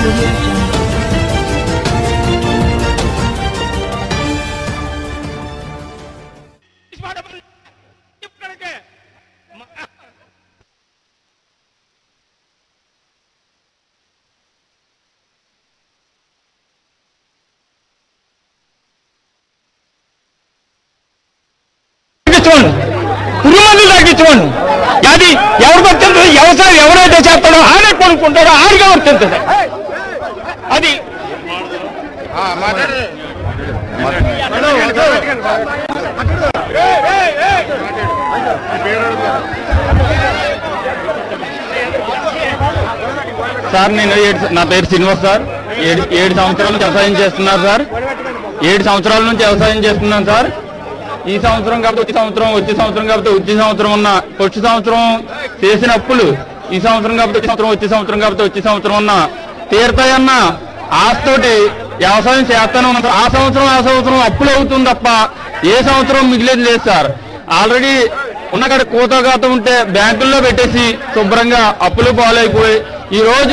పురుగుమందులు తగ్గించుకోండి. అది ఎవరికి వర్తించదు. వ్యవసాయం ఎవరైతే చేస్తాడో ఆయనే కొనుక్కుంటాడో ఆయనగా వర్తించదు. అది సార్ నా పేరు శ్రీనివాస్ సార్. 7 సంవత్సరాల నుంచి వ్యవసాయం చేస్తున్నారు సార్. 7 సంవత్సరాల నుంచి వ్యవసాయం చేస్తున్నాను సార్. ఈ సంవత్సరం కాబట్టి వచ్చే సంవత్సరం కాబట్టి వచ్చే సంవత్సరం ఉన్న వచ్చే సంవత్సరం చేసిన అప్పులు ఈ సంవత్సరం కాబట్టి వచ్చే సంవత్సరం ఉన్న తీరుతాయన్న ఆశతోటి వ్యవసాయం చేస్తానే ఉన్నాం. ఆ సంవత్సరం అప్పులు అవుతుంది తప్ప ఏ సంవత్సరం మిగిలేదు లేదు సార్. ఆల్రెడీ ఉన్నక్కడ కోతగాతం ఉంటే బ్యాంకుల్లో పెట్టేసి శుభ్రంగా అప్పులు పాలైపోయి ఈ రోజు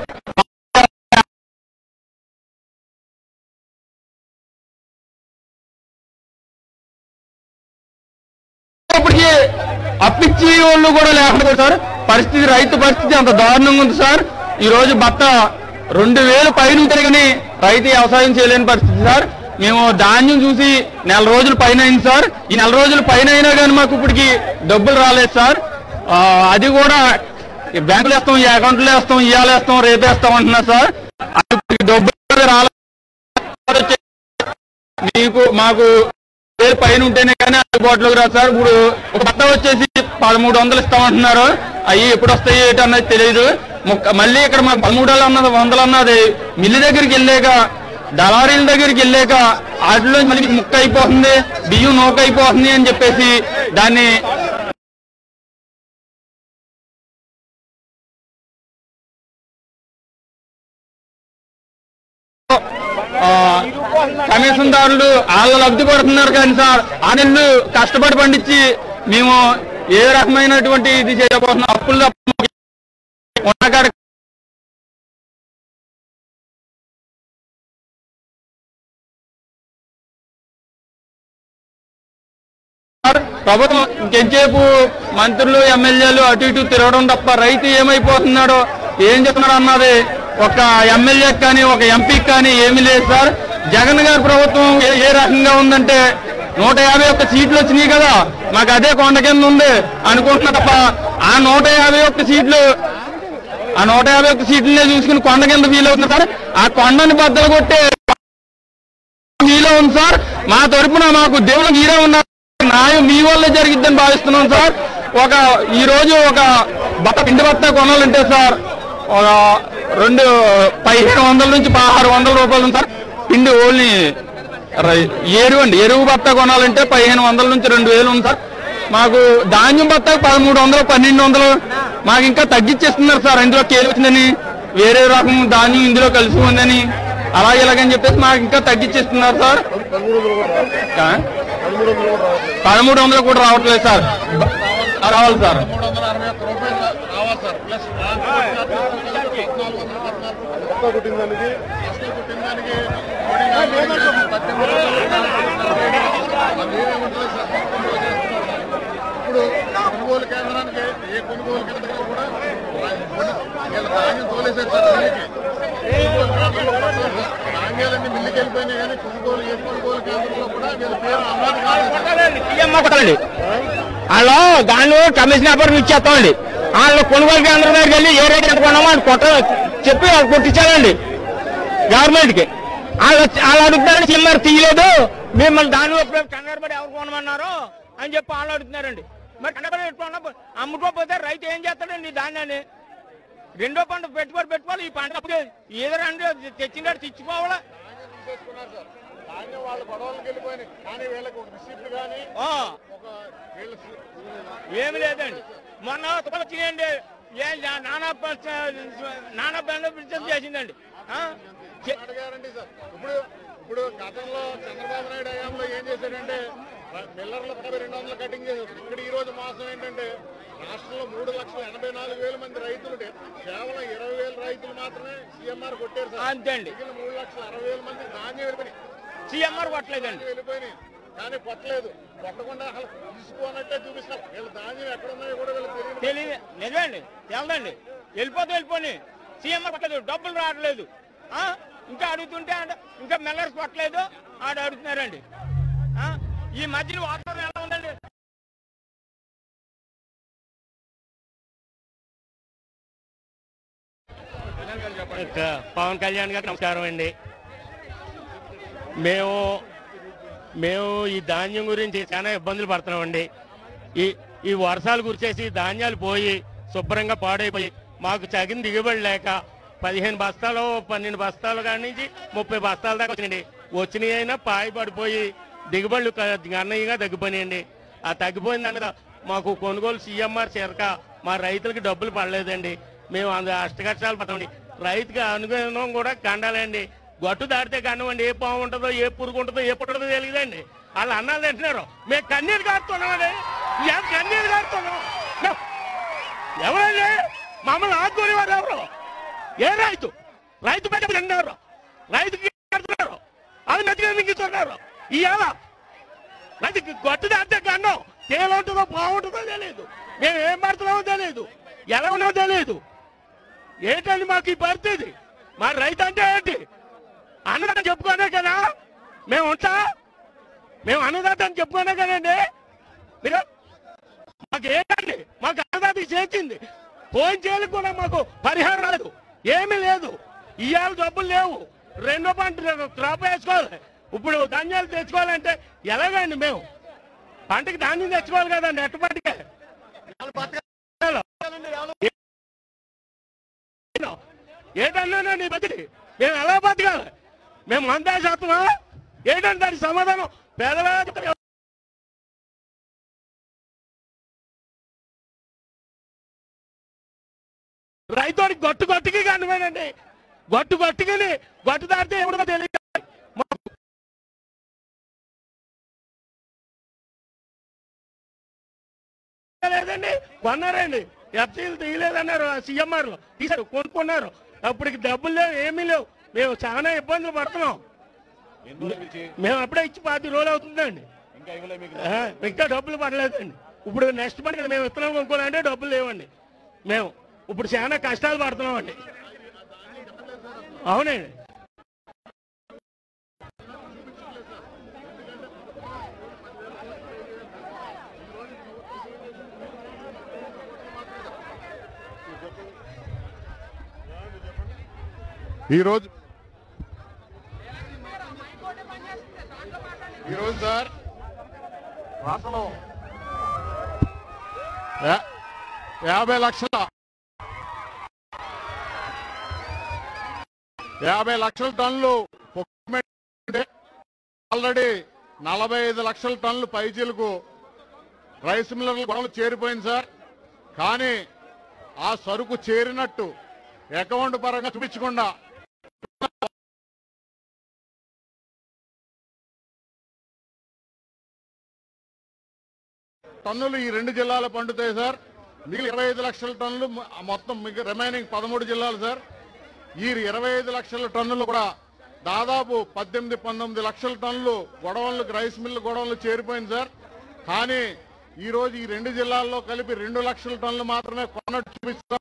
ఇప్పటికీ అప్పిచ్చి వాళ్ళు కూడా లేకుండా సార్ పరిస్థితి, రైతు పరిస్థితి అంత దారుణంగా ఉంది సార్. ఈ రోజు బట్ట 2000 పైన ఉంటే కానీ రైతు వ్యవసాయం చేయలేని పరిస్థితి సార్. మేము ధాన్యం చూసి 4 రోజుల పైన అయింది సార్. ఈ 4 రోజుల పైన అయినా కానీ మాకు ఇప్పటికి డబ్బులు రాలేదు సార్. అది కూడా బ్యాంకులు వేస్తాం, ఈ అకౌంట్లో వేస్తాం, ఇవాళ వేస్తాం, రేపు వేస్తాం అంటున్నారు సార్. డబ్బులు రాలేదు. మీకు మాకు పైన ఉంటేనే కానీ అందుబాటులోకి రాదు సార్. ఇప్పుడు ఒక బట్ట వచ్చేసి 1300 ఇస్తామంటున్నారు. అవి ఎప్పుడు వస్తాయి ఏంటి అన్నది తెలియదు. మళ్ళీ ఇక్కడ మాకు 1300 అన్నది మిల్లు దగ్గరికి వెళ్ళాక దళారీల దగ్గరికి వెళ్ళాక వాటిలో మళ్ళీ ముక్క అయిపోతుంది, బియ్యం నూక అయిపోతుంది అని చెప్పేసి దాన్ని కమిషన్దారులు వాళ్ళు లబ్ధి పడుతున్నారు. కానీ సార్ ఆ నెలలు కష్టపడి పండించి మేము ఏ రకమైనటువంటి ఇది చేయబోతున్నాం. అప్పులు ఉన్నకాడ ప్రభుత్వం ఇంకెంచేపు మంత్రులు ఎమ్మెల్యేలు అటు ఇటు తిరగడం తప్ప రైతు ఏమైపోతున్నాడో ఏం చెప్తున్నాడు అన్నది ఒక ఎమ్మెల్యేకి కానీ ఒక ఎంపీకి కానీ ఏమీ లేదు సార్. జగన్ గారి ప్రభుత్వం ఏ రకంగా ఉందంటే 151 సీట్లు వచ్చినాయి కదా, మాకు అదే కొండ కింద ఉంది అనుకుంటున్నా తప్ప ఆ 151 సీట్లనే చూసుకుని కొండ కింద ఫీల్ అవుతుంది సార్. ఆ కొండని బద్దలు కొట్టే ఫీల్ ఉంది సార్. మా తరపున మాకు దేవుడు మీరే ఉన్నారు, న్యాయం మీ వల్లే జరిగిద్దని భావిస్తున్నాం సార్. ఈ రోజు ఒక పిండి బత్త కొనాలంటే సార్ 1500 నుంచి 1600 రూపాయలు ఉంది సార్. పిండి ఓన్లీ ఎరువు బత్త కొనాలంటే 1500 నుంచి 2000 ఉంది సార్. మాకు ధాన్యం బత్త 1300 1200 మాకు ఇంకా తగ్గించేస్తున్నారు సార్. ఇందులో కేలు వచ్చిందని వేరే రకం ధాన్యం ఇందులో కలిసి ఉందని అలా ఇలాగని చెప్పేసి మాకు ఇంకా తగ్గించేస్తున్నారు సార్. 1300 కూడా రావట్లేదు సార్. రావాలి సార్. ఇప్పుడు కొనుగోలు కేంద్రానికి ఏ కొనుగోలు కేంద్రంలో కూడా ధాన్యం తోలేసారు సార్. ధాన్యాలన్నీ మిల్లుకి వెళ్ళిపోయినాయి కానీ కొనుగోలు ఏ కొనుగోలు కేంద్రంలో కూడా వీళ్ళ పేరు అమ్మాలి. వాళ్ళు దాన్ని కమిషన్ అప్పుడు ఇచ్చేస్తామండి. వాళ్ళు కొనుగోలు కేంద్రం దగ్గరికి వెళ్ళి ఏ రేటు ఎంత కొన్నామో అని చెప్పి వాళ్ళు కొట్టించాలండి గవర్నమెంట్కి. వాళ్ళు అడుగుతారని చిల్లర తీయలేదు, మిమ్మల్ని దాని కంగారు పడి ఎవరు కొనమన్నారు అని చెప్పి వాళ్ళు అడుగుతున్నారండి. మరి కంగారు పెట్టుకున్నా అమ్ముకోకపోతే రైతు ఏం చేస్తాడండి ధాన్యాన్ని? రెండో పంట పెట్టుకోవాలి. ఈ పంట ఏదో రెండు తెచ్చినట్టు తెచ్చిపోవాలా. వాళ్ళు గొడవలకు వెళ్ళిపోయినాయి కానీ వీళ్ళకి ఒక రిసిప్ట్ కానీ ఏమి లేదండి. మొన్న వచ్చినాయండి నానా బిజినెస్ చేసిందండి. అడిగారండి సార్. ఇప్పుడు గతంలో చంద్రబాబు నాయుడు హయాంలో ఏం చేశాడంటే మిల్లర్ల 200 కటింగ్ చేశారు. ఇక్కడ ఈ రోజు మాసం ఏంటంటే రాష్ట్రంలో 3,84,000 మంది రైతులు కేవలం 20,000 రైతులు మాత్రమే సీఎంఆర్ కొట్టారు సార్. అంతే అండి. 3,60,000 మంది ధాన్యం వెళ్ళిపోయి సీఎంఆర్ కొట్టలేదండి. వెళ్ళిపోయినాయి కానీ కొట్టలేదు. కొట్టకుండా అసలు తీసుకోనట్టే చూపిస్తారు. వీళ్ళు ధాన్యం ఎక్కడ ఉన్నాయో కూడా వీళ్ళు తెలియదు. నిజమండి, తెలదండి. వెళ్ళిపోయి సీఎంఆర్ కొట్టలేదు, డబ్బులు రావట్లేదు. ఇంకా అడుగుతుంటే ఇంకా మెల్లర్స్ కొట్టలేదు ఆడ అడుగుతున్నారండి. ఈ మధ్యలో వాతావరణం ఎలా ఉందండి? పవన్ కళ్యాణ్ గారికి నమస్కారం అండి. మేము ఈ ధాన్యం గురించి చాలా ఇబ్బందులు పడుతున్నామండి. ఈ వర్షాలు కురిచేసి ధాన్యాలు పోయి శుభ్రంగా పాడైపోయి మాకు తగిన దిగుబడి లేక 15 బస్తాలు 12 బస్తాలు కాడి నుంచి 30 బస్తాల దాకా వచ్చినాయండి. వచ్చినాయి అయినా పాయి పడిపోయి దిగుబడులు గణనీయంగా తగ్గిపోయినాయండి. ఆ తగ్గిపోయిన దాని మీద మాకు కొనుగోలు సీఎంఆర్ చేరక మా రైతులకి డబ్బులు పడలేదండి. మేము అష్టకష్టాలు పడతామండి. రైతుకి అనుగుణం కూడా కండాలండి. గట్టు దాటితే కనవండి. ఏ పాము ఉంటుందో, ఏ పురుగు ఉంటుందో, ఏ పుట్టదో తెలియదండి. వాళ్ళు అన్నాలు తింటున్నారు, మేము కన్నీరు కారుతున్నామండి. కన్నీరు కారుతున్నాం. ఎవరండి మమ్మల్ని ఆదుకునేవారు? ఎవరు? ఏ రైతు పెద్ద తిన్నారు, రైతుకి కడుతున్నారు, అది నచ్చిగా మింగిస్తున్నారు. ఇవాళ రైతుకి గట్టు దాటితే కన్నాం. తేలు ఉంటుందో బాగుంటుందో తెలియదు, మేము ఏం పడుతున్నామో తెలియదు, ఎలా ఉన్నామో తెలియదు. ఏంటండి మాకు ఈ పరిస్థితి? మా రైతు అంటే ఏంటి? అన్నదాత చెప్పుకోనే కదా మేము ఉంటా. మేము అన్నదాత అని చెప్పుకోనే కదండి. మీరు మాకు ఏంటండి? మాకు అన్నదాత చేసింది పోయిన చేయాలి కూడా మాకు పరిహారం రాలేదు, ఏమీ లేదు. ఇవాళ డబ్బులు లేవు. రెండో పంట క్రాప్ వేసుకోవాలి. ఇప్పుడు ధాన్యాలు తెచ్చుకోవాలంటే ఎలాగండి? మేము పంటకి ధాన్యం తెచ్చుకోవాలి కదండి. ఎట్టపాటికే ఏంటన్నా నీ బతికి మేము ఎలా బతకాలి? మేము మందా శాతమా ఏంటంటే దానికి సమాధానం పేదవాళ్ళ రైతుడికి గట్టుకి కనిపోయినండి. గట్టుకి గట్టు దాటితే ఎవరిదో తెలియదు. లేదండి కొన్నారండి, ఎఫ్సీలు తీయలేదన్నారు. సీఎంఆర్లో తీసారు, కొనుక్కున్నారు. అప్పటికి డబ్బులు లేవు, ఏమీ లేవు. మేము చాలా ఇబ్బందులు పడుతున్నాం. మేము అప్పుడే ఇచ్చి 10 రోజులు అవుతుందండి. ఇంకా డబ్బులు పడలేదండి. ఇప్పుడు నెక్స్ట్ పంట మేము విత్తనం కొనుక్కోవాలంటే డబ్బులు లేవండి. మేము ఇప్పుడు చాలా కష్టాలు పడుతున్నామండి. అవునండి. ఈరోజు సార్ రాష్ట్రంలో 50 లక్షల టన్నులు ఆల్రెడీ 45 లక్షల టన్నులు పైచీలకు రైస్ మిల్లర్ల గొడవలు చేరిపోయింది సార్. కానీ ఆ సరుకు చేరినట్టు అకౌంట్ పరంగా చూపించకుండా టన్నులు ఈ 2 జిల్లాలు పండుతాయి సార్. మిగిలిన 25 లక్షల టన్నులు మొత్తం రిమైనింగ్ 13 జిల్లాలు సార్. ఈ 25 లక్షల టన్నులు కూడా దాదాపు 18-19 లక్షల టన్నులు గొడవలు రైస్ మిల్లు గొడవలు చేరిపోయింది సార్. కానీ ఈ రోజు ఈ 2 జిల్లాల్లో కలిపి 2 లక్షల టన్నులు మాత్రమే కొన్నట్టు చూపిస్తున్నారు.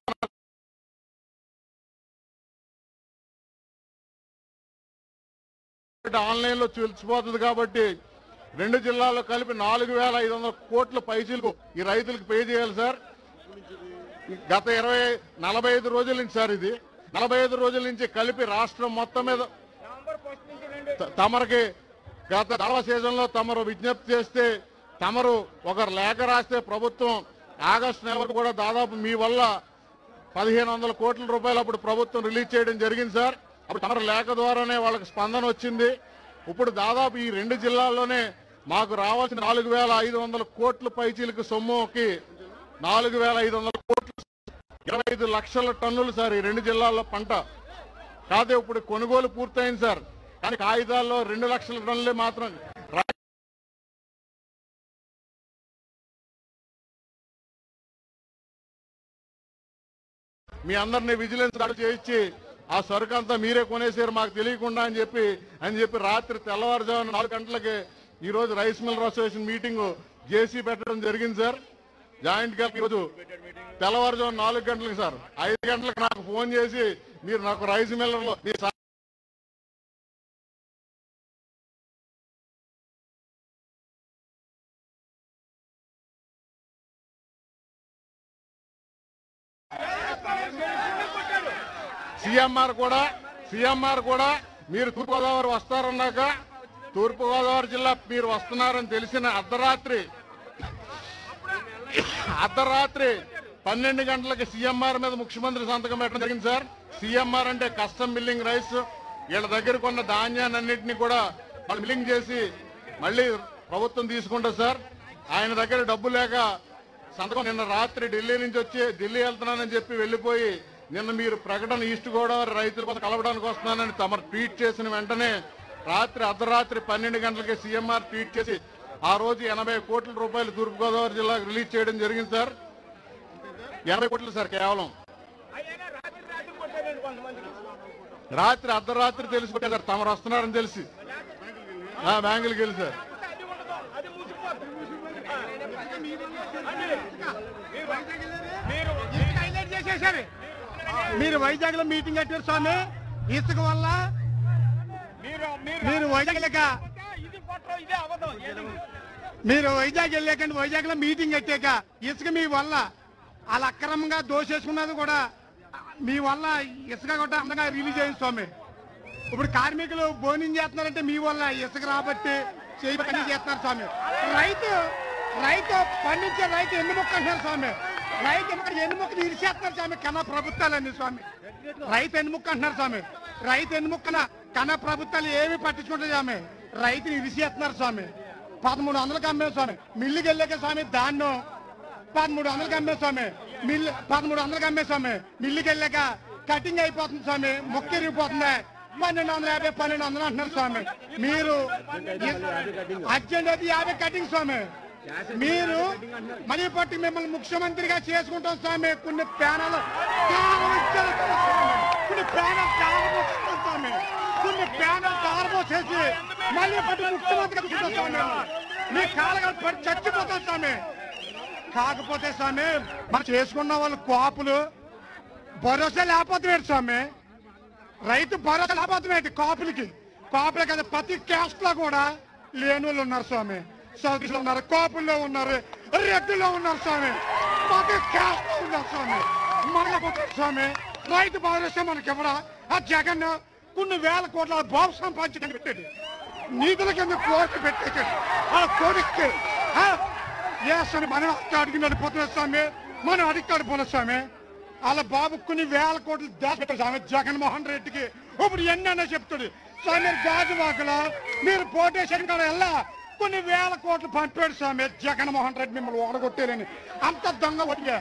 ఆన్లైన్ లో తెలిసిపోతుంది కాబట్టి 2 జిల్లాల్లో కలిపి 4,500 కోట్ల పైసలకు ఈ రైతులకు పే చేయాలి సార్. గత 45 రోజుల నుంచి సార్, ఇది 45 రోజుల నుంచి కలిపి రాష్ట్రం మొత్తం మీద తమరికి గత దళవ సీజన్ లో తమరు విజ్ఞప్తి చేస్తే తమరు ఒక లేఖ రాస్తే ప్రభుత్వం ఆగస్టు నెల వరకు కూడా దాదాపు మీ వల్ల 1,500 కోట్ల రూపాయలు అప్పుడు ప్రభుత్వం రిలీజ్ చేయడం జరిగింది సార్. అప్పుడు తమరు లేఖ ద్వారానే వాళ్ళకి స్పందన వచ్చింది. ఇప్పుడు దాదాపు ఈ 2 జిల్లాల్లోనే మాకు రావాల్సిన 4,500 కోట్ల పైచీలకు సొమ్ముకి 4,500 కోట్లు 25 లక్షల టన్నులు సార్ ఈ 2 జిల్లాల్లో పంట. కాదే ఇప్పుడు కొనుగోలు పూర్తయింది సార్. కానీ కాగితాల్లో 2 లక్షల టన్నులే మాత్రం. మీ అందరినీ విజిలెన్స్ దాడి చేయించి ఆ సరుకు అంతా మీరే కొనేసారు మాకు తెలియకుండా అని చెప్పి రాత్రి తెల్లవారుజామున 4 గంటలకి ఈ రోజు rice miller association meeting JC పెట్టడం జరిగింది సార్. జాయింట్ గా ఈరోజు తెల్లవారుజామున 4 గంటలకు సార్ 5 గంటలకు నాకు ఫోన్ చేసి మీరు నాకు రైస్ మిల్లర్ లో సీఎంఆర్ కూడా మీరు తూర్పుగోదావరి వస్తారన్నాక తూర్పుగోదావరి జిల్లా మీరు వస్తున్నారని తెలిసిన అర్ధరాత్రి 12 గంటలకి సీఎంఆర్ మీద ముఖ్యమంత్రి సంతకం పెట్టడం జరిగింది సార్. సీఎంఆర్ అంటే కస్టమ్ మిల్లింగ్ రైస్. వీళ్ళ దగ్గర కొన్న ధాన్యాన్నింటినీ కూడా వాళ్ళు మిల్లింగ్ చేసి మళ్ళీ ప్రభుత్వం తీసుకుంటారు సార్. ఆయన దగ్గర డబ్బు లేక సంతకం నిన్న రాత్రి ఢిల్లీ నుంచి వచ్చి ఢిల్లీ వెళ్తున్నానని చెప్పి వెళ్ళిపోయి నిన్న మీరు ప్రకటన ఈస్ట్ గోదావరి రైతుల కోసం కలవడానికి వస్తున్నానని తమరు ట్వీట్ చేసిన వెంటనే అర్ధరాత్రి 12 గంటలకి సీఎంఆర్ ట్వీట్ చేసి ఆ రోజు 80 కోట్ల రూపాయలు తూర్పుగోదావరి జిల్లాకు రిలీజ్ చేయడం జరిగింది సార్. 80 కోట్లు సార్ కేవలం. అర్ధరాత్రి తెలుసుకుంటే సార్ తమరు వస్తున్నారని తెలిసి బ్యాంకులకి వెళ్ళి సార్. మీరు వైజాగ్ లో మీటింగ్ పెట్టారు స్వామి. ఇసుక వల్ల మీరు వైజాగ్ వెళ్ళాకండి. వైజాగ్ లో మీటింగ్ పెట్టాక ఇసుక మీ వల్ల వాళ్ళు అక్రమంగా దోషేసుకున్నది కూడా మీ వల్ల ఇసుక కూడా అందంగా రిలీజ్ అయింది స్వామి. ఇప్పుడు కార్మికులు భోజనం చేస్తున్నారంటే మీ వల్ల ఇసుక రాబట్టి చేయబట్టి చేస్తున్నారు స్వామి. రైతు పండించే రైతు ఎన్ని మొక్క అంటున్నారు స్వామి. రైతు ఎన్ని మొక్కలు ఇరిచేస్తున్నారు స్వామి కన్నా ప్రభుత్వాలన్నీ స్వామి. రైతు ఎన్ని మొక్క అంటున్నారు స్వామి. రైతు ఎన్ని మొక్కన కన్నా ప్రభుత్వాలు ఏమి పట్టించుకుంటారు స్వామి. రైతుని ఇరిచేస్తున్నారు స్వామి. 1300కి అమ్మే స్వామి. మిల్లుకి వెళ్ళాక స్వామి దాన్ని 1300కి అమ్మే స్వామి. 1300కి అమ్మే స్వామి. మిల్లుకి వెళ్ళాక కటింగ్ అయిపోతుంది స్వామి. మొక్క ఇరిగిపోతుంది. 1250 1200 అంటున్నారు స్వామి. మీరు అర్జెంట్ అయితే 50 కటింగ్ స్వామి. మీరు మనీ పట్టి మిమ్మల్ని ముఖ్యమంత్రిగా చేసుకుంటాం స్వామి. కొన్ని ప్యానల్ చేసి మళ్ళీ పట్టి ముఖ్యమంత్రిగా స్వామి. మీ కాళ్ళగా పడి చచ్చిపోతాం స్వామి. కాకపోతే స్వామి మనం చేసుకున్న వాళ్ళు కాపులు భరోసా లేకపోతున్నాడు స్వామి. రైతు భరోసా లేకపోతున్నాడు కాపులే కదా ప్రతి క్యాస్ట్ లో కూడా లేని వాళ్ళు ఉన్నారు స్వామి. సౌదీలో ఉన్నారు, కాపుల్లో ఉన్నారు, రెడ్డిలో ఉన్నారు స్వామి. ప్రతి క్యాస్ట్ లో ఉన్నారు స్వామి. మనకపోతే స్వామి రైతు భరోసా మనకి ఎవరా? ఆ జగన్ కొన్ని వేల కోట్ల బాబు సంపాదించి పెట్టాడు. నీతుల కింద కోర్టు పెట్టేశాడు. ఆ కోరికకి స్వామి మనం అడిగి నడిపోతున్నారు స్వామి. మనం అడిగి నడిపోలేదు స్వామి. వాళ్ళ బాబు కొన్ని వేల కోట్లు దాచిపెట్టారు స్వామి. జగన్మోహన్ రెడ్డికి ఇప్పుడు ఎన్నైనా చెప్తాడు స్వామి. గాజువాకలో మీరు పోటేషన్ కూడా వెళ్ళా కొన్ని వేల కోట్లు పంపాడు స్వామి. జగన్మోహన్ రెడ్డి మిమ్మల్ని ఓడగొట్టారని అంత దొంగ ఓటింగ్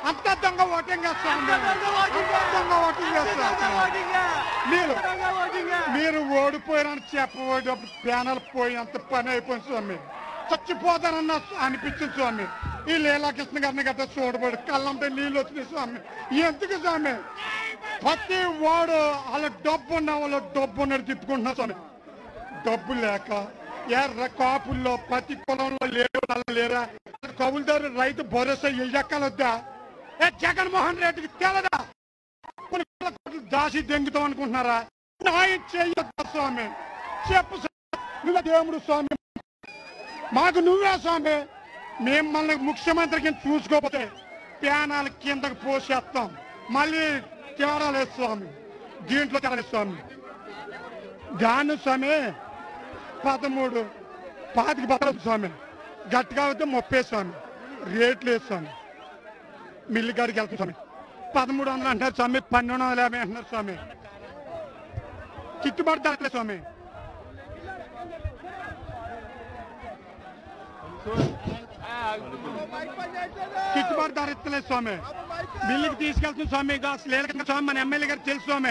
మీరు ఓడిపోయారని చెప్పబోయేటప్పుడు ప్యానల్ పోయి అంత పని అయిపోయింది స్వామి. చచ్చిపోతారన్న అనిపించింది స్వామి. ఈ లీలాకృష్ణ గారిని గట్రా చూడబడి కళ్ళంటే నీళ్ళు వచ్చినాయి స్వామి. ఎందుకు స్వామి ప్రతి వాడు వాళ్ళ డబ్బు ఉన్న వాళ్ళు డబ్బు ఉన్నట్టు తిప్పుకుంటున్నారు స్వామి. డబ్బు లేక ఎర్ర కాపుల్లో ప్రతి కులంలో లేరా? కౌలుదారు రైతు భరోసా ఎక్కలొద్దా? జగన్మోహన్ రెడ్డికి తెలదా? కొన్ని కోట్లు దాసి దెంగుతాం అనుకుంటున్నారా? న్యాయం చేయొద్దా స్వామి? చెప్పు నువ్వు దేవుడు స్వామి. మాకు నువ్వే స్వామి. మేము మళ్ళీ ముఖ్యమంత్రికి చూసుకోకపోతే ప్యానాలు కిందకు పోసేస్తాం. మళ్ళీ తేడాలేదు స్వామి. దీంట్లో తేడాలేదు స్వామి. దాన్ని స్వామి 13 25 బతలు స్వామి. గట్టిగా అయితే 30 స్వామి. రేట్లు లేదు స్వామి. మిల్లు గారికి వెళ్తాం స్వామి. 1300 అంటారు స్వామి. 1250 అంటున్నారు స్వామి. గిట్టుబాటు ధరలేదు స్వామి. గిట్టుబాటు ధర ఇస్తలేదు స్వామి. మిల్లుకి తీసుకెళ్తుంది స్వామి. లేక స్వామి మన ఎమ్మెల్యే గారు తెలుసు స్వామి.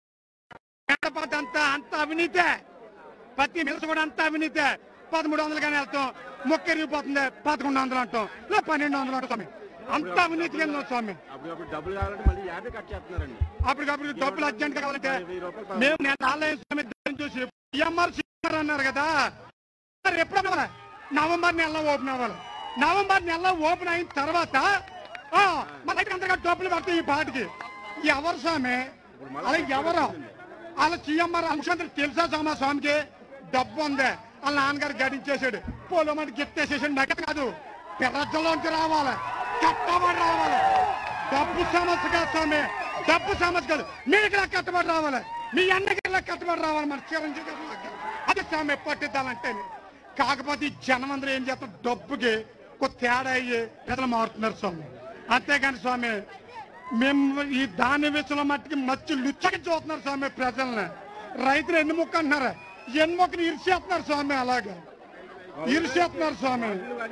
అంత అవినీతే. ప్రతి మిల్స్ కూడా అంత అవినీతే. 1300 కానీ వెళ్తాం. మొక్క ఇరిగిపోతుంది 1100 అంటాం. 1200 అంటాం స్వామి. అంత అవినీతి కింద స్వామి. డబ్బులు కావాలంటే మళ్ళీ 50 కట్ చేస్తున్నారండి. అప్పటికప్పుడు డబ్బులు అర్జెంట్ కావాలంటే మేము నేను ఆలయ స్వామి చూసి సిఎంఆర్ అన్నారు కదా, ఎప్పుడు అవ్వాలి? నవంబర్ నెలలో ఓపెన్ అవ్వాలి. నవంబర్ నెలలో ఓపెన్ అయిన తర్వాత మన దగ్గర అంతగా డబ్బులు పడతాయి ఈ పాటికి. ఎవరు స్వామి అలా ఎవరు అలా సిఎంఆర్ ముఖ్యమంత్రి తెలుసా స్వామి? స్వామికి డబ్బు ఉంది, వాళ్ళ నాన్నగారు గడించేసాడు, పోలో మాట గిట్టేసేసాడు. నగదు కాదు, ప్రజల్లోంచి రావాలి, కట్టబడి రావాలి. డబ్బు సమస్య కాదు స్వామి, డబ్బు సమస్య కాదు. మీకు కట్టబడి రావాలి, మీ అన్నకి కట్టబడి రావాలి, మన చిరంజీవి గారు. అది స్వామి పట్టుదలంటే. కాకపోతే ఈ జనం అందరూ ఏం చేస్తారు, డబ్బుకి కొత్త తేడా అయ్యి ప్రజలు మారుతున్నారు స్వామి. అంతేగాని స్వామి మేము ఈ దాని విషయంలో మట్టికి మచ్చి లుచ్చకి చూస్తున్నారు స్వామి ప్రజల్ని. రైతులు ఎన్ని మొక్క అంటున్నారు, ఎన్ని మొక్కలు ఇరిసేస్తున్నారు స్వామి, అలాగే ఇరిసేస్తున్నారు స్వామి.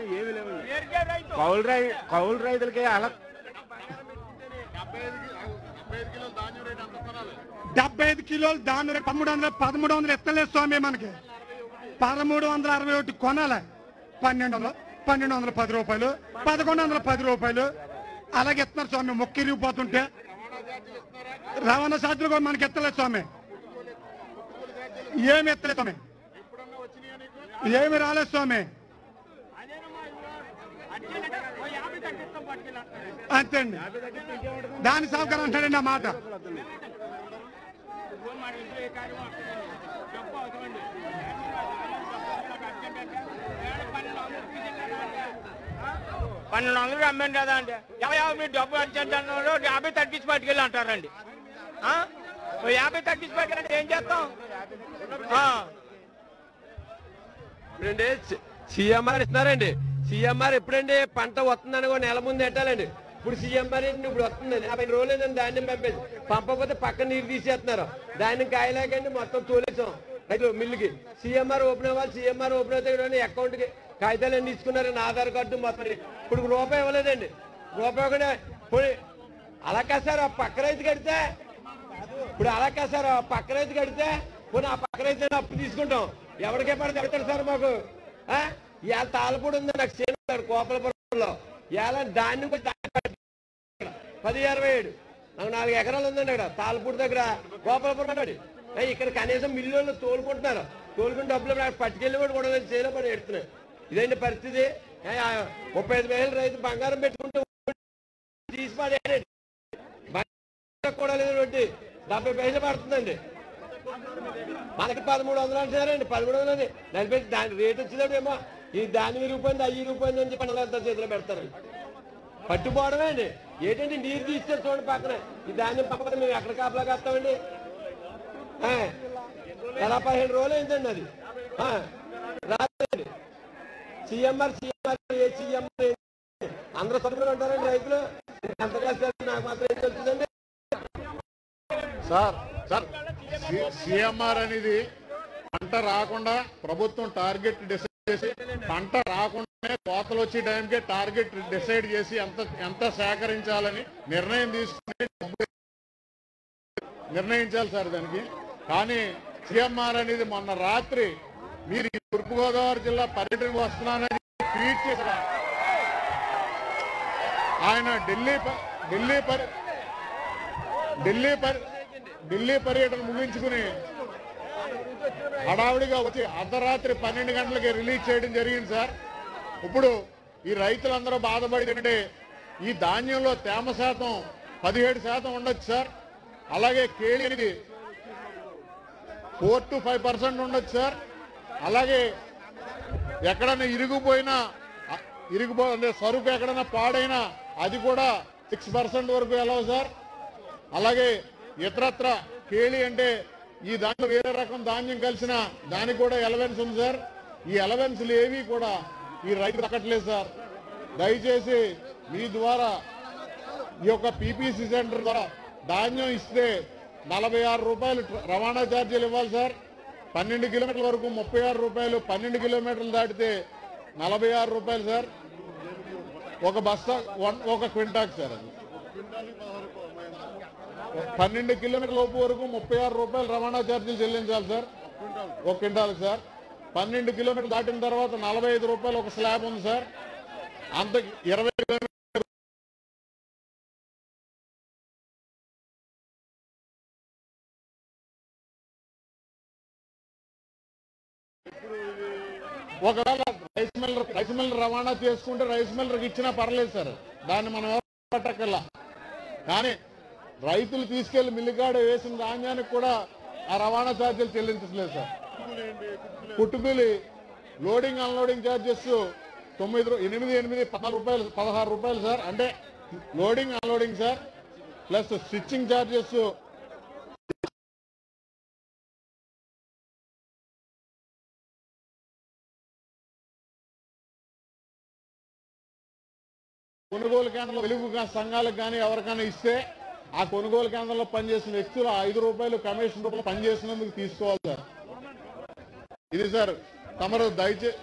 కౌలు రైతులకి అలా 75 కిలోలు దాని 1300 ఎత్తలేదు స్వామి. మనకి 1361 కొనాలి. 1210 రూపాయలు, 1110 రూపాయలు అలాగే ఎత్తున్నారు స్వామి. మొక్క ఇరిగిపోతుంటే రవాణా ఛార్జీలు కూడా మనకి ఎత్తలేదు స్వామి, ఏమి ఎత్తలేదు స్వామి, ఏమి రాలేదు స్వామి. అంతే అండి, దాని సౌకర్యం అంటాడండి ఆ మాట. $1200 అమ్మాను కదా అండి, మీరు డబ్బు అర్జెంట్ అన్నారు, 50 తగ్గించి పట్టుకెళ్ళి అంటారండి. 50 తగ్గించి పట్టుకెళ్ళండి ఏం చేస్తాం? ఇప్పుడండి సీఎంఆర్ ఇస్తున్నారండి. సీఎంఆర్ ఎప్పుడండి పంట వస్తుందని ఒక నెల ముందు పెట్టాలండి. ఇప్పుడు సీఎంఆర్ ఇప్పుడు వస్తుందండి, 50 రోజులేదండి ధాన్యం పంపేసి. పంపకపోతే పక్కన నీరు తీసేస్తున్నారు. ధాన్యం కాయలేకండి మొత్తం తోలేసాం రైతు మిల్లుకి. సీఎంఆర్ ఓపెన్ అవ్వాలి, సీఎంఆర్ ఓపెన్ అవుతాయి అకౌంట్కి కాగితాలు అన్ని తీసుకున్నారండి, ఆధార్ కార్డు మొత్తం. ఇప్పుడు రూపాయి ఇవ్వలేదండి, రూపాయి కూడా ఇప్పుడు అలా కాదు సార్. ఆ పక్క రైతు కడితే ఇప్పుడు అలా కాదు సార్, ఆ పక్క రైతు కడితే పోనీ ఆ పక్క రైతు అప్పు తీసుకుంటాం. ఎవరికే పడితే పెడతాడు సార్ మాకు. ఇవాళ తాళపూడి ఉంది నాకు చేస్తాడు కోపలపురంలో, ఇవాళ ధాన్యం 1027 నాకు 4 ఎకరాలు ఉందండి అక్కడ తాళపూడి దగ్గర కోపలపురం అన్నాడు. ఇక్కడ కనీసం మిల్లు తోలుకుంటున్నారు, తోలుకుని డబ్బులు పట్టుకెళ్ళి కూడా చేయలే పడి ఎడుతున్నాయి. ఇదండి పరిస్థితి. 35,000 రైతు బంగారం పెట్టుకుంటూ తీసి పడేయండి, కూడా లేదు, 70 పైసలు పడుతుందండి. మనకి 1300 అంటున్నారండి, 1300 నలభై. దాని రేటు వచ్చినప్పుడేమో ఈ దాని విరిగిపోయింది, అయ్యి విరిగిపోయింది అని చెప్పి పండుగలంతా చేతిలో పెడతారండి. పట్టుపోవడమే అండి. ఏంటంటే నీరు తీస్తే చూడండి పక్కన ఈ ధాన్యం పక్కన మేము ఎక్కడ కాపలా కాస్తామండి. ఎలా 15 రోజులు అయిందండి అది రాదండి. సీఎంఆర్ ఏ సీఎంఆర్ అందరూ సరుకులు ఉంటారండి రైతులు. ఎంత కష్టాలు నాకు మాత్రం ఏం తెలుస్తుందండి సార్. సీఎంఆర్ అనేది పంట రాకుండా ప్రభుత్వం టార్గెట్ డిసైడ్ చేసి, పంట రాకుండానే కోతలు వచ్చే టైంకే టార్గెట్ డిసైడ్ చేసి ఎంత సేకరించాలని నిర్ణయం తీసుకుని నిర్ణయించాలి సార్ దానికి. కానీ సీఎంఆర్ అనేది మొన్న రాత్రి మీరు ఈ తూర్పుగోదావరి జిల్లా పర్యటనకు వస్తున్నానని ట్వీట్ చేశారు. ఆయన ఢిల్లీ పర్యటన ముగించుకుని హడావుడిగా వచ్చి అర్ధరాత్రి 12 గంటలకి రిలీజ్ చేయడం జరిగింది సార్. ఇప్పుడు ఈ రైతులందరూ బాధపడి ఈ ధాన్యంలో తేమ శాతం 17% ఉండొచ్చు సార్. అలాగే కేళి అనేది 4 to 5% ఉండొచ్చు సార్. అలాగే ఎక్కడైనా ఇరిగిపోయిన సరుకు ఎక్కడైనా పాడైనా అది కూడా 6% వరకు వెళ్ళవు సార్. అలాగే ఇతరత్ర కేళి అంటే ఈ దాంట్లో వేరే రకం ధాన్యం కలిసిన దానికి కూడా ఎలవెన్స్ ఉంది సార్. ఈ ఎలవెన్స్లు ఏవి కూడా ఈ రైతు దక్కట్లేదు సార్. దయచేసి మీ ద్వారా ఈ యొక్క పీపీసీ సెంటర్ ద్వారా ధాన్యం ఇస్తే 46 రూపాయలు రవాణా ఛార్జీలు ఇవ్వాలి సార్. 12 కిలోమీటర్ల వరకు 36 రూపాయలు, 12 కిలోమీటర్లు దాటితే 46 రూపాయలు సార్. ఒక బస్తా ఒక క్వింటాక్ సార్. అది 12 కిలోమీటర్ల లోపు వరకు 36 రూపాయలు రవాణా ఛార్జీలు చెల్లించాలి సార్ ఒక క్వింటాల్ సార్. 12 కిలోమీటర్లు దాటిన తర్వాత 45 రూపాయలు ఒక స్లాబ్ ఉంది సార్. అంత 20 ఒకవేళ రైస్ మిల్లర్ రవాణా చేసుకుంటే రైస్ మిల్లర్కి ఇచ్చినా పర్లేదు సార్, దాన్ని మనం ఎవరు పట్టక్కర్లా. కానీ రైతులు తీసుకెళ్లి మిల్లుగాడ వేసిన ధాన్యానికి కూడా ఆ రవాణా ఛార్జీలు చెల్లించలేదు సార్. పుట్టుకూలి లోడింగ్ అన్లోడింగ్ ఛార్జెస్ 16 రూపాయలు సార్. అంటే loading unloading sir, plus switching charges కొనుగోలు కేంద్రంలో వెలుగు సంఘాలకు కానీ ఎవరికైనా ఇస్తే ఆ కొనుగోలు కేంద్రంలో పనిచేసిన వ్యక్తులు 5 రూపాయలు కమిషన్ రూపాయలు పనిచేసినందుకు తీసుకోవాలి సార్. ఇది సార్ తమరు దయచేసి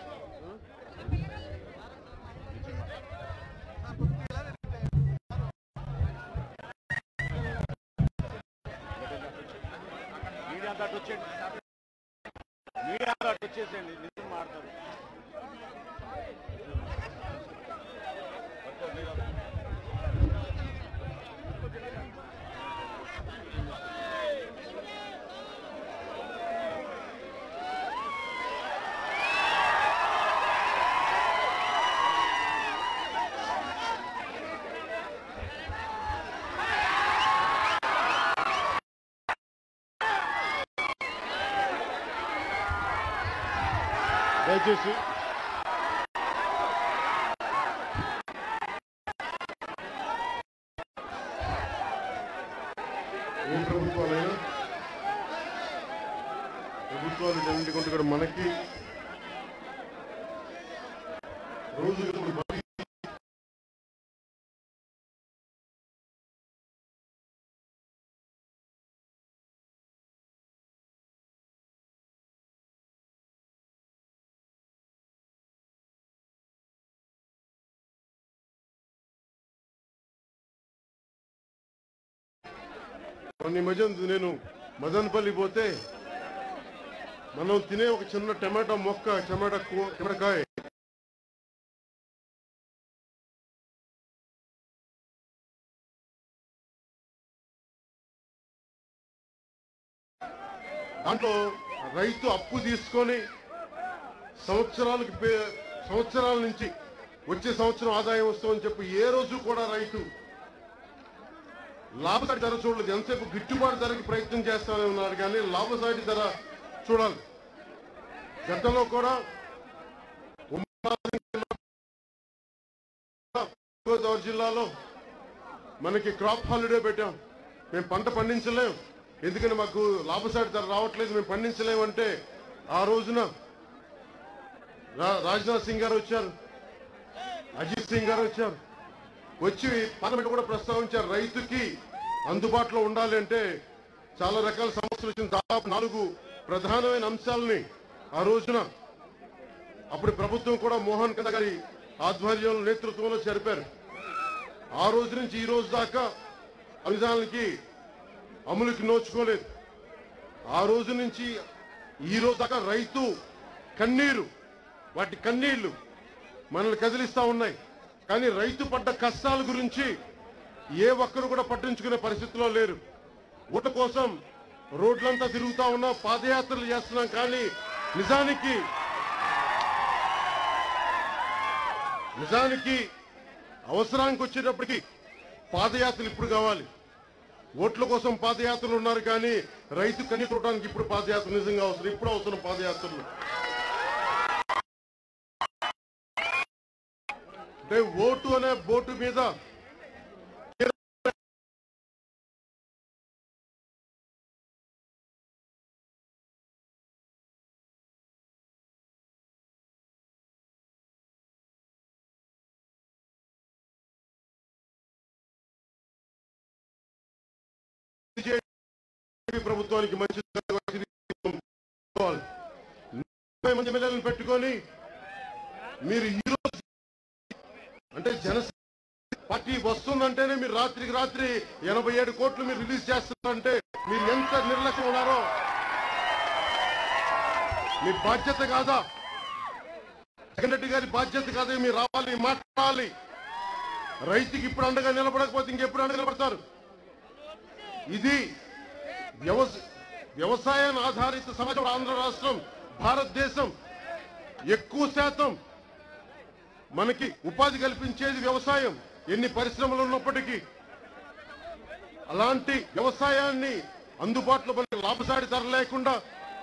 ఏ ప్రభుత్వాలైనా ప్రభుత్వాలు జరుగుతుంటే కూడా మనకి రోజులు కొన్ని మధ్య నేను మదనపల్లి పోతే మనం తినే ఒక చిన్న టమాటా మొక్క టమాటాకాయ దాంట్లో రైతు అప్పు తీసుకొని సంవత్సరాల నుంచి వచ్చే సంవత్సరం ఆదాయం వస్తుందని చెప్పి ఏ రోజు కూడా రైతు లాభసాటి ధర చూడలేదు. ఎంతసేపు గిట్టుబాటు ధరకి ప్రయత్నం చేస్తానే ఉన్నారు కానీ లాభసాటి ధర చూడాలి. గతంలో కూడా గోదావరి జిల్లాలో మనకి క్రాప్ హాలిడే పెట్టాం. మేము పంట పండించలేం, ఎందుకంటే మాకు లాభసాటి ధర రావట్లేదు, మేము పండించలేమంటే ఆ రోజున రాజ్నాథ్ సింగ్ గారు వచ్చారు, అజిత్ సింగ్ గారు వచ్చారు, వచ్చి పార్లమెంట్ కూడా ప్రస్తావించారు రైతుకి అందుబాటులో ఉండాలి అంటే చాలా రకాల సమస్యలు వచ్చిన దాదాపు 4 ప్రధానమైన అంశాలని ఆ రోజున అప్పుడు ప్రభుత్వం కూడా మోహన్ కంద గారి ఆధ్వర్యంలో నేతృత్వంలో జరిపారు. ఆ రోజు నుంచి ఈ రోజు దాకా అంశాలకి అమలుకి నోచుకోలేదు. ఆ రోజు నుంచి ఈ రోజు దాకా రైతు కన్నీరు, వాటి కన్నీళ్లు మనల్ని కదిలిస్తా ఉన్నాయి. కానీ రైతు పడ్డ కష్టాల గురించి ఏ ఒక్కరు కూడా పట్టించుకునే పరిస్థితిలో లేరు. ఓట్ల కోసం రోడ్లంతా తిరుగుతా ఉన్నాం, పాదయాత్రలు చేస్తున్నాం. కానీ నిజానికి అవసరానికి వచ్చేటప్పటికి పాదయాత్రలు ఇప్పుడు కావాలి. ఓట్ల కోసం పాదయాత్రలు ఉన్నారు కానీ రైతు కన్నీ చూడడానికి ఇప్పుడు పాదయాత్ర నిజంగా అవసరం. ఇప్పుడు అవసరం పాదయాత్రలు. అంటే ఓటు అనే బోటు మీద ప్రభుత్వానికి మంచి మంది ఎమ్మెల్యేలను పెట్టుకొని మీరు ఈరోజు అంటే జనసేన పార్టీ వస్తుందంటేనే మీరు రాత్రికి రాత్రి 87 కోట్లు మీరు రిలీజ్ చేస్తున్నారంటే మీరు ఎంత నిర్లక్ష్యం ఉన్నారో. మీ బాధ్యత కాదా? జగన్ రెడ్డి గారి బాధ్యత కాదా? మీరు రావాలి, మాట్లాడాలి. రైతుకి ఇప్పుడు అండగా నిలబడకపోతే ఇంకెప్పుడు అండగా నిలబడతారు? ఇది వ్యవసాయాన్ని ఆధారిత సమాజం ఆంధ్ర రాష్ట్రం భారతదేశం ఎక్కువ శాతం మనకి ఉపాధి కల్పించేది వ్యవసాయం. ఎన్ని పరిశ్రమలు ఉన్నప్పటికీ అలాంటి వ్యవసాయాన్ని అందుబాటులో మనకి లాభసాటి ధర లేకుండా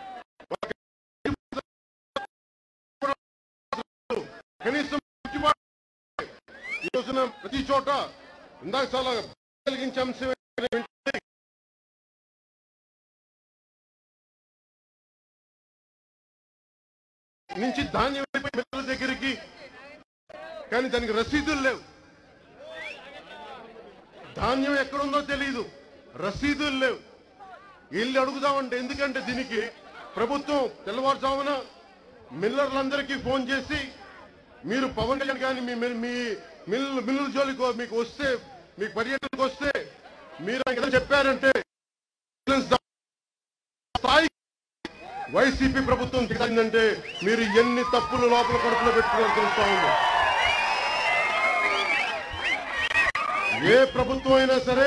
కనీసం ఈ రోజున ప్రతి చోట ఇందాక చాలా కలిగించే అంశం నుంచి ధాన్యం మిల్లల దగ్గరికి, కానీ దానికి రసీదులు లేవు. ధాన్యం ఎక్కడుందో తెలియదు, రసీదులు లేవు. ఇల్లు అడుగుదామంటే ఎందుకంటే దీనికి ప్రభుత్వం తెల్లవారుజామున మిల్లర్లందరికీ ఫోన్ చేసి మీరు పవన్ కళ్యాణ్ కానీ మీ మిల్లుల జోలికి మీకు వస్తే, మీకు పర్యటనకు వస్తే మీరు ఏదో చెప్పారంటే స్థాయి వైసీపీ ప్రభుత్వం దిగిందంటే మీరు ఎన్ని తప్పులు లోపల కడుపులో పెట్టుకోవాలని తెలుస్తా ఉంది. ఏ ప్రభుత్వం అయినా సరే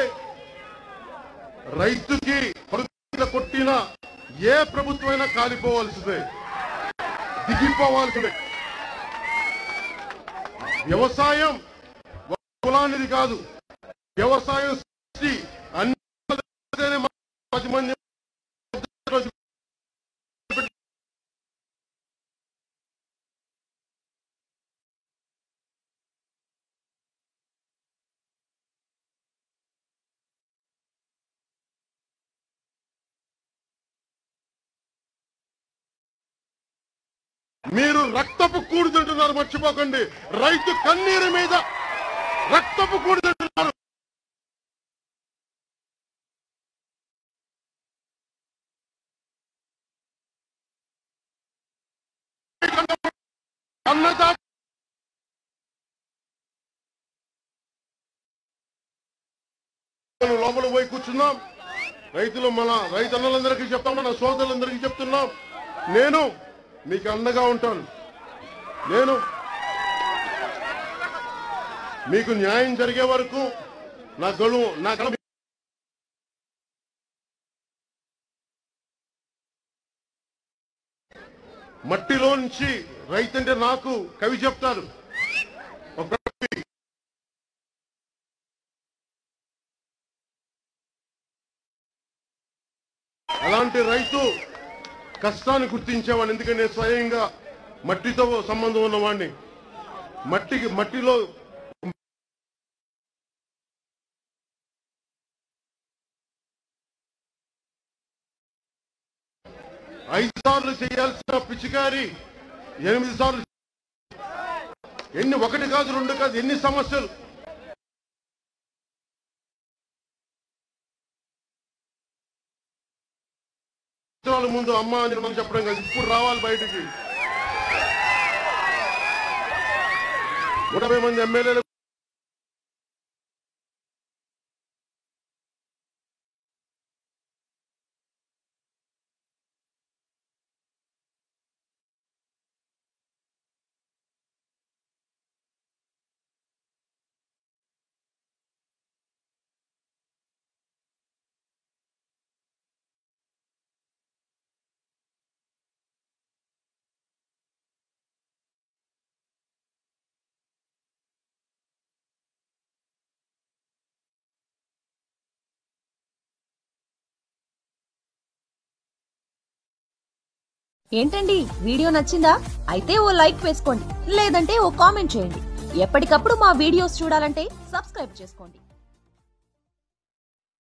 రైతుకి కొట్టినా ఏ ప్రభుత్వం అయినా కాలిపోవాల్సిందే, దిగిపోవాల్సిందే. వ్యవసాయం కులానిది కాదు, వ్యవసాయం అన్ని 10 మంది మీరు రక్తపు కూడు తింటున్నారు, మర్చిపోకండి. రైతు కన్నీరు మీద రక్తపు కూడు తింటున్నారు. అన్నదాత లోపల పోయి కూర్చున్నాం. రైతులు మన రైతన్నలందరికీ చెప్తాం, నా సోదరులందరికీ చెప్తున్నాం, నేను మీకు అండగా ఉంటాను. నేను మీకు న్యాయం జరిగే వరకు నా గడువు మట్టిలో నుంచి రైతంటే నాకు కవి చెప్తారు. అలాంటి రైతు కష్టాన్ని గుర్తించేవాడిని, ఎందుకంటే నేను స్వయంగా మట్టితో సంబంధం ఉన్నవాడిని. మట్టిలో ఐదు సార్లు చేయాల్సిన పిచికారి 8 సార్లు, ఎన్ని 1 కాదు 2 కాదు ఎన్ని సమస్యలు. ముందు అమ్మ అని మనం చెప్పడం కాదు, ఇప్పుడు రావాలి బయటికి. 150 మంది ఎమ్మెల్యేలు ఏంటండి వీడియో నచ్చిందా? అయితే ఓ లైక్ వేసుకోండి, లేదంటే ఓ కామెంట్ చేయండి. ఎప్పటికప్పుడు మా వీడియోస్ చూడాలంటే సబ్స్క్రైబ్ చేసుకోండి.